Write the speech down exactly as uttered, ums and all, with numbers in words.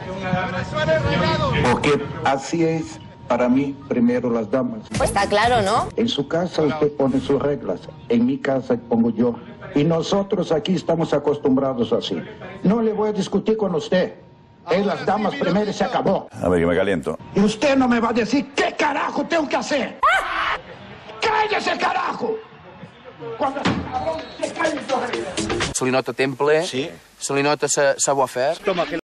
Porque así es para mí, primero las damas. Pues está claro, ¿no? En su casa usted pone sus reglas, en mi casa pongo yo. Y nosotros aquí estamos acostumbrados así. No le voy a discutir con usted. Es las damas primero y se acabó. A ver, que me caliento. Y usted no me va a decir qué carajo tengo que hacer. ¡Cállese, carajo! Cuando se calle, se li nota temple, sí. se li nota savoir-faire.